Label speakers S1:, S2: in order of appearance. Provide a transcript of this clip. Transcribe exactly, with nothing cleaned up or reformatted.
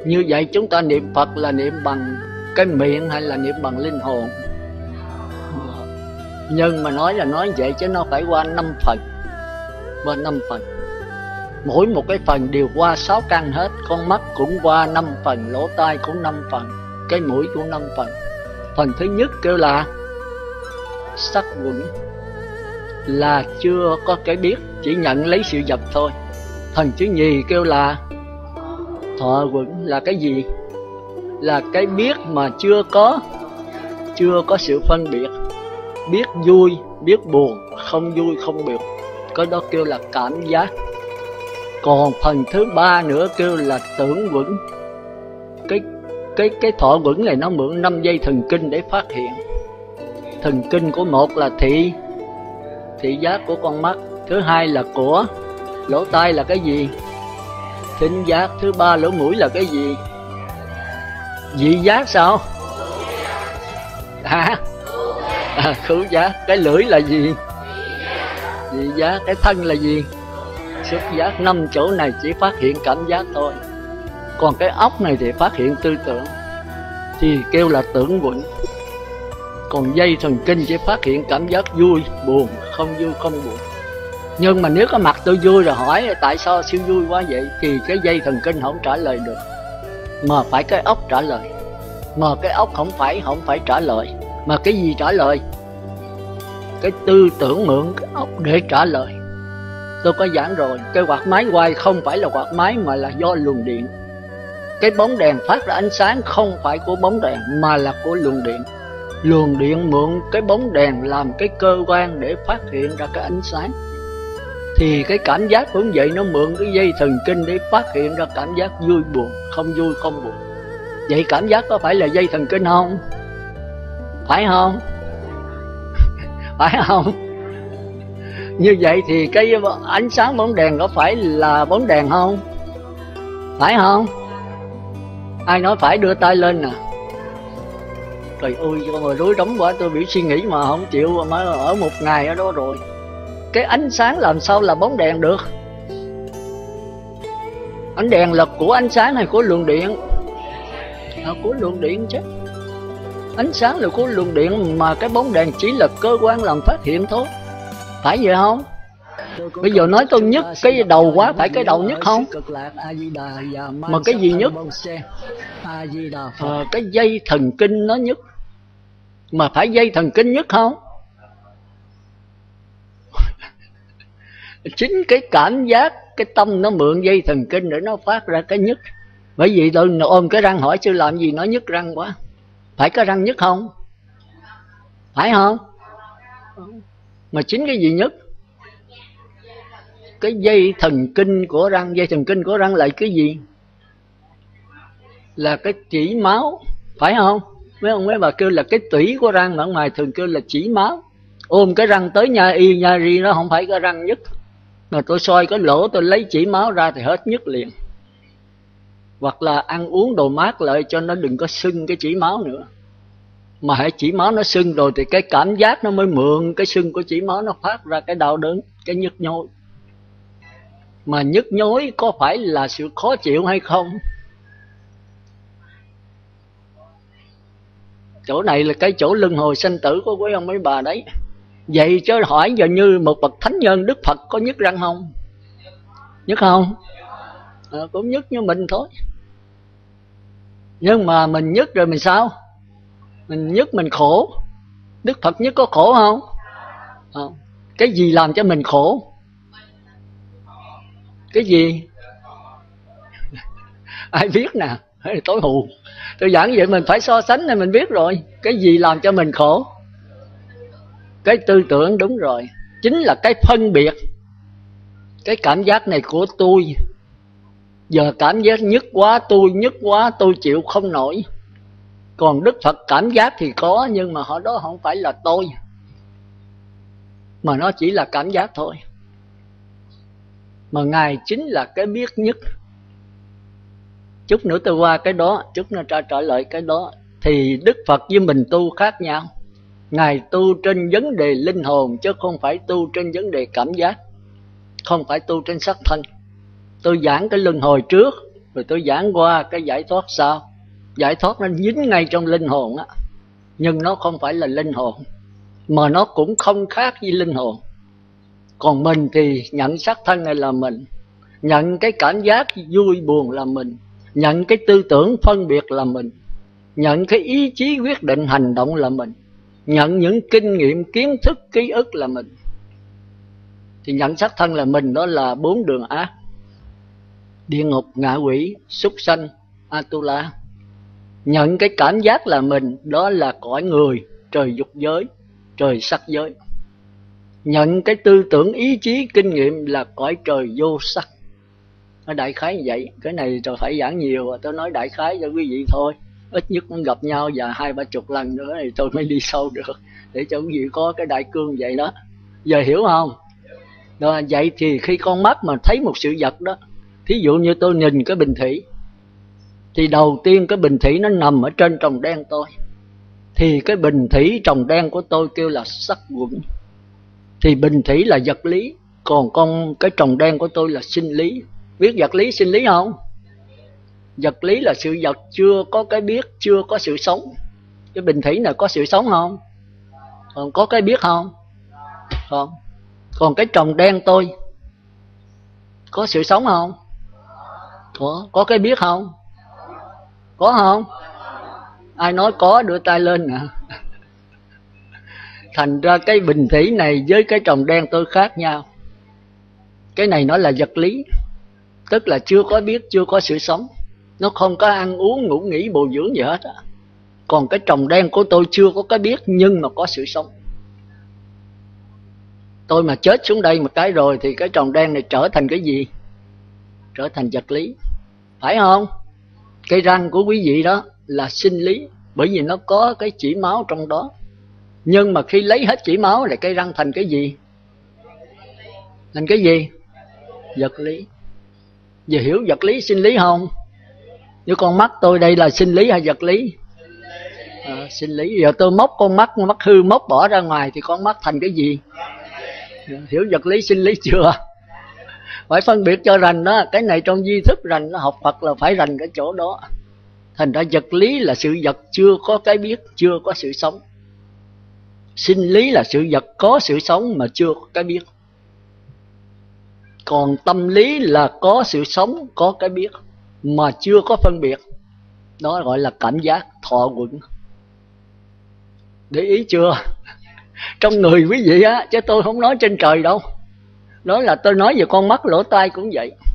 S1: Như vậy chúng ta niệm Phật là niệm bằng cái miệng hay là niệm bằng linh hồn? Nhưng mà nói là nói vậy chứ nó phải qua năm phần. Qua năm phần. Mỗi một cái phần đều qua sáu căn hết. Con mắt cũng qua năm phần, lỗ tai cũng năm phần, cái mũi cũng năm phần. Phần thứ nhất kêu là sắc quẩn, là chưa có cái biết, chỉ nhận lấy sự vật thôi. Phần thứ nhì kêu là thọ quẩn, là cái gì? Là cái biết mà chưa có chưa có sự phân biệt, biết vui, biết buồn, không vui, không buồn. Cái đó kêu là cảm giác. Còn phần thứ ba nữa kêu là tưởng quẩn. Cái cái cái thọ quẩn này nó mượn năm dây thần kinh để phát hiện. Thần kinh của một là thị thị giác của con mắt, thứ hai là của lỗ tai là cái gì? Thính giác, thứ ba lỗ mũi là cái gì? Vị giác sao? Hả? À, khứu giác. Cái lưỡi là gì? Vị giác. Cái thân là gì? Xúc giác. Năm chỗ này chỉ phát hiện cảm giác thôi. Còn cái óc này thì phát hiện tư tưởng, thì kêu là tưởng quẩn. Còn dây thần kinh chỉ phát hiện cảm giác vui, buồn, không vui, không buồn. Nhưng mà nếu có mặt tôi vui rồi hỏi tại sao siêu vui quá vậy, thì cái dây thần kinh không trả lời được, mà phải cái óc trả lời. Mà cái óc không phải không phải trả lời, mà cái gì trả lời? Cái tư tưởng mượn cái óc để trả lời. Tôi có giảng rồi, cái quạt máy quay không phải là quạt máy mà là do luồng điện. Cái bóng đèn phát ra ánh sáng không phải của bóng đèn mà là của luồng điện. Luồng điện mượn cái bóng đèn làm cái cơ quan để phát hiện ra cái ánh sáng. Thì cái cảm giác cũng vậy, nó mượn cái dây thần kinh để phát hiện ra cảm giác vui buồn, không vui không buồn. Vậy cảm giác có phải là dây thần kinh không? Phải không? Phải không? Như vậy thì cái ánh sáng bóng đèn có phải là bóng đèn không? Phải không? Ai nói phải đưa tay lên nè. Trời ơi, mà rối rắm quá, tôi bị suy nghĩ mà không chịu, mà ở một ngày ở đó rồi. Cái ánh sáng làm sao là bóng đèn được? Ánh đèn là của ánh sáng hay của luồng điện? Là của luồng điện chứ. Ánh sáng là của luồng điện, mà cái bóng đèn chỉ là cơ quan làm phát hiện thôi. Phải vậy không? Bây giờ nói tôi nhức cái đầu quá, phải cái đầu nhức không? Mà cái gì nhức? À, cái dây thần kinh nó nhức. Mà phải dây thần kinh nhức không? Chính cái cảm giác, cái tâm nó mượn dây thần kinh để nó phát ra cái nhức. Bởi vì tôi ôm cái răng hỏi sư làm gì nó nhức răng quá. Phải cái răng nhức không? Phải không? Mà chính cái gì nhức? Cái dây thần kinh của răng. Dây thần kinh của răng là cái gì? Là cái chỉ máu. Phải không? Mấy ông mấy bà kêu là cái tủy của răng, mà ở ngoài thường kêu là chỉ máu. Ôm cái răng tới nha y nha ri, nó không phải cái răng nhức. Mà tôi soi cái lỗ, tôi lấy chỉ máu ra thì hết nhức liền. Hoặc là ăn uống đồ mát lại cho nó đừng có sưng cái chỉ máu nữa. Mà hãy chỉ máu nó sưng rồi thì cái cảm giác nó mới mượn cái sưng của chỉ máu, nó phát ra cái đau đớn, cái nhức nhối. Mà nhức nhối có phải là sự khó chịu hay không? Chỗ này là cái chỗ luân hồi sanh tử của quý ông mấy bà đấy. Vậy chứ hỏi giờ như một bậc thánh nhân Đức Phật có nhức răng không? Nhức không? À, cũng nhức như mình thôi. Nhưng mà mình nhức rồi mình sao? Mình nhức mình khổ. Đức Phật nhức có khổ không? À, cái gì làm cho mình khổ? Cái gì? Ai biết nè? Tối hù. Tôi giảng vậy mình phải so sánh này mình biết rồi. Cái gì làm cho mình khổ? Cái tư tưởng, đúng rồi. Chính là cái phân biệt. Cái cảm giác này của tôi. Giờ cảm giác nhức quá, tôi nhức quá, tôi chịu không nổi. Còn Đức Phật cảm giác thì có, nhưng mà họ đó không phải là tôi, mà nó chỉ là cảm giác thôi. Mà Ngài chính là cái biết nhất. Chút nữa tôi qua cái đó, chút nữa trả, trả lời cái đó. Thì Đức Phật với mình tu khác nhau. Ngài tu trên vấn đề linh hồn, chứ không phải tu trên vấn đề cảm giác, không phải tu trên sắc thân. Tôi giảng cái luân hồi trước, Rồi tôi giảng qua cái giải thoát sao? Giải thoát nó dính ngay trong linh hồn á, nhưng nó không phải là linh hồn, mà nó cũng không khác với linh hồn. Còn mình thì nhận xác thân này là mình, nhận cái cảm giác vui buồn là mình, nhận cái tư tưởng phân biệt là mình, nhận cái ý chí quyết định hành động là mình, nhận những kinh nghiệm kiến thức ký ức là mình. Thì nhận xác thân là mình, đó là bốn đường ác: địa ngục, ngạ quỷ, súc sanh, Atula. Nhận cái cảm giác là mình, đó là cõi người, trời dục giới, trời sắc giới. Nhận cái tư tưởng ý chí kinh nghiệm là cõi trời vô sắc. Nó đại khái như vậy. Cái này rồi phải giảng nhiều, tôi nói đại khái cho quý vị thôi. Ít nhất cũng gặp nhau và hai ba chục lần nữa thì tôi mới đi sâu được, để cho quý vị có cái đại cương vậy đó. Giờ hiểu không? Rồi, vậy thì khi con mắt mà thấy một sự vật đó, thí dụ như tôi nhìn cái bình thủy, thì đầu tiên cái bình thủy nó nằm ở trên tròng đen tôi, thì cái bình thủy tròng đen của tôi kêu là sắc quẩn. Thì bình thủy là vật lý, còn con cái tròng đen của tôi là sinh lý. Biết vật lý sinh lý không? Vật lý là sự vật chưa có cái biết, chưa có sự sống. Cái bình thủy này có sự sống không? Còn có cái biết không? Không. Còn cái tròng đen tôi có sự sống không? Có. Có cái biết không? Có không? Ai nói có đưa tay lên nè. Thành ra cái bình thủy này với cái tròng đen tôi khác nhau. Cái này nó là vật lý, tức là chưa có biết, chưa có sự sống. Nó không có ăn uống, ngủ nghỉ, bồi dưỡng gì hết á. Còn cái tròng đen của tôi chưa có cái biết, nhưng mà có sự sống. Tôi mà chết xuống đây một cái rồi thì cái tròng đen này trở thành cái gì? Trở thành vật lý, phải không? Cái răng của quý vị đó là sinh lý, bởi vì nó có cái chỉ máu trong đó. Nhưng mà khi lấy hết chỉ máu thì cái răng thành cái gì? Thành cái gì? Vật lý. Giờ hiểu vật lý sinh lý không? Như con mắt tôi đây là sinh lý hay vật lý? À, sinh lý. Giờ tôi móc con mắt, con mắt hư móc bỏ ra ngoài thì con mắt thành cái gì? Hiểu vật lý sinh lý chưa? Phải phân biệt cho rành đó. Cái này trong di thức rành, nó học Phật là phải rành cái chỗ đó. Thành ra vật lý là sự vật chưa có cái biết, chưa có sự sống. Sinh lý là sự vật có sự sống mà chưa có cái biết. Còn tâm lý là có sự sống, có cái biết mà chưa có phân biệt. Đó gọi là cảm giác thọ quẩn. Để ý chưa? Trong người quý vị á, chứ tôi không nói trên trời đâu. Đó là tôi nói về con mắt lỗ tai cũng vậy.